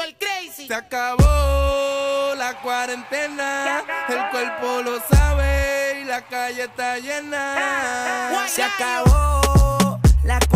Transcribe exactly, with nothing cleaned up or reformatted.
el crazy. Se acabó la cuarentena, el cuerpo lo sabe y la calle está llena. Se acabó la cuarentena.